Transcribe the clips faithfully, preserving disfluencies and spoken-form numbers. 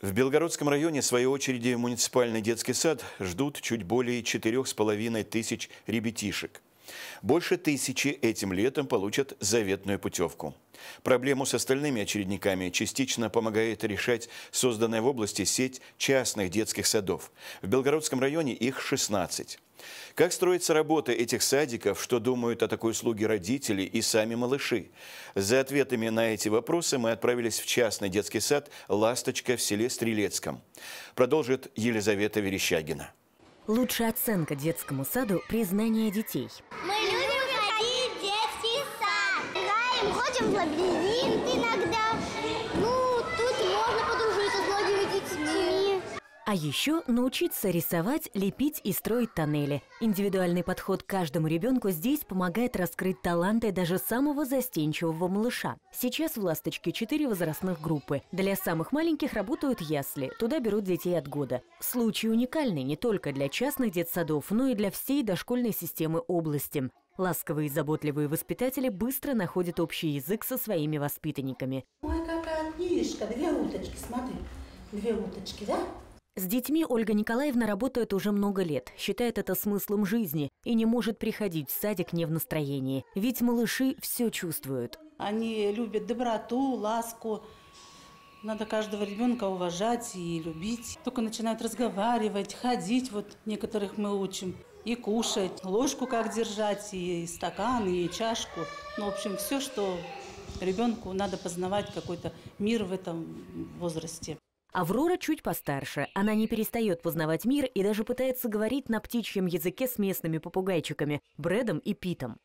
В Белгородском районе, в своей очереди, муниципальный детский сад ждут чуть более четырех с половиной тысяч ребятишек. Больше тысячи этим летом получат заветную путевку. Проблему с остальными очередниками частично помогает решать созданная в области сеть частных детских садов. В Белгородском районе их шестнадцать. Как строится работа этих садиков, что думают о такой услуге родители и сами малыши? За ответами на эти вопросы мы отправились в частный детский сад «Ласточка» в селе Стрелецком. Продолжит Елизавета Верещагина. Лучшая оценка детскому саду – признание детей. Мы любим ходить в детский сад. Играем, ходим в лабиринт иногда. Ну, тут можно подружиться с многими детьми. А еще научиться рисовать, лепить и строить тоннели. Индивидуальный подход к каждому ребенку здесь помогает раскрыть таланты даже самого застенчивого малыша. Сейчас в «Ласточке» четыре возрастных группы. Для самых маленьких работают ясли. Туда берут детей от года. Случай уникальный не только для частных детсадов, но и для всей дошкольной системы области. Ласковые и заботливые воспитатели быстро находят общий язык со своими воспитанниками. Ой, какая книжка, две уточки, смотри, две уточки, да? С детьми Ольга Николаевна работает уже много лет, считает это смыслом жизни и не может приходить в садик не в настроении, ведь малыши все чувствуют. Они любят доброту, ласку. Надо каждого ребенка уважать и любить. Только начинают разговаривать, ходить, вот некоторых мы учим, и кушать, ложку как держать, и стакан, и чашку. Ну, в общем, все, что ребенку надо познавать, какой-то мир в этом возрасте. Аврора чуть постарше. Она не перестает познавать мир и даже пытается говорить на птичьем языке с местными попугайчиками – Брэдом и Питом.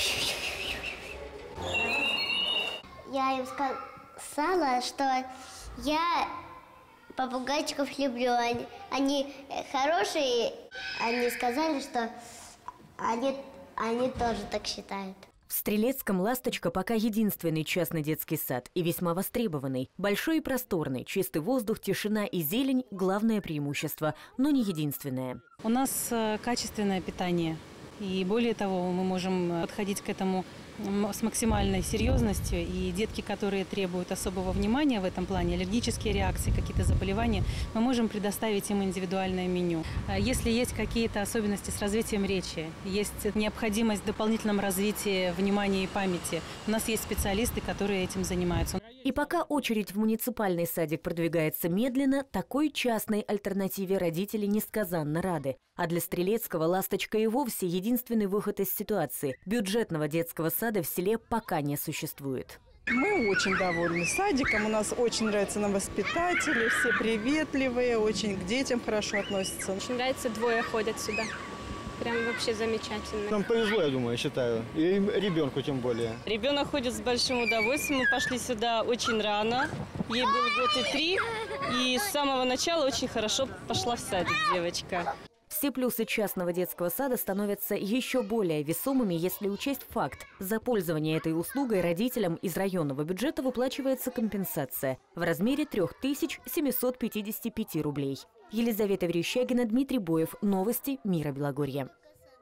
Я им сказала, что я попугайчиков люблю. Они, они хорошие. Они сказали, что они, они тоже так считают. В Стрелецком «Ласточка» пока единственный частный детский сад и весьма востребованный. Большой и просторный, чистый воздух, тишина и зелень – главное преимущество, но не единственное. У нас качественное питание. И более того, мы можем подходить к этому с максимальной серьезностью. И детки, которые требуют особого внимания в этом плане, аллергические реакции, какие-то заболевания, мы можем предоставить им индивидуальное меню. Если есть какие-то особенности с развитием речи, есть необходимость в дополнительном развитии внимания и памяти, у нас есть специалисты, которые этим занимаются. И пока очередь в муниципальный садик продвигается медленно, такой частной альтернативе родители несказанно рады. А для Стрелецкого «Ласточка» и вовсе единственный выход из ситуации. Бюджетного детского сада в селе пока не существует. Мы очень довольны садиком, у нас очень нравятся нам воспитатели, все приветливые, очень к детям хорошо относятся. Очень нравится, двое ходят сюда. Прям вообще замечательно. Нам повезло, я думаю, я считаю. И ребенку тем более. Ребенок ходит с большим удовольствием. Мы пошли сюда очень рано. Ей был год и три. И с самого начала очень хорошо пошла в садик девочка. Все плюсы частного детского сада становятся еще более весомыми, если учесть факт. За пользование этой услугой родителям из районного бюджета выплачивается компенсация в размере трёх тысяч семисот пятидесяти пяти рублей. Елизавета Верещагина, Дмитрий Боев. Новости Мира Белогорья.